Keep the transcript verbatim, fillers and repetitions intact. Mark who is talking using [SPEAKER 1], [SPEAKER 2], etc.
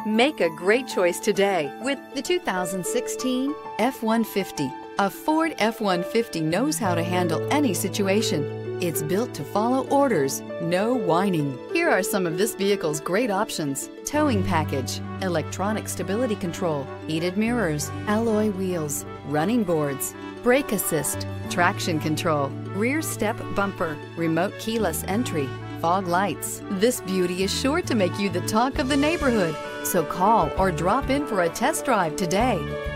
[SPEAKER 1] Make a great choice today with the two thousand sixteen F one fifty. A Ford F one fifty knows how to handle any situation. It's built to follow orders, no whining. Here are some of this vehicle's great options: towing package, electronic stability control, heated mirrors, alloy wheels, running boards, brake assist, traction control, rear step bumper, remote keyless entry, fog lights. This beauty is sure to make you the talk of the neighborhood. So call or drop in for a test drive today.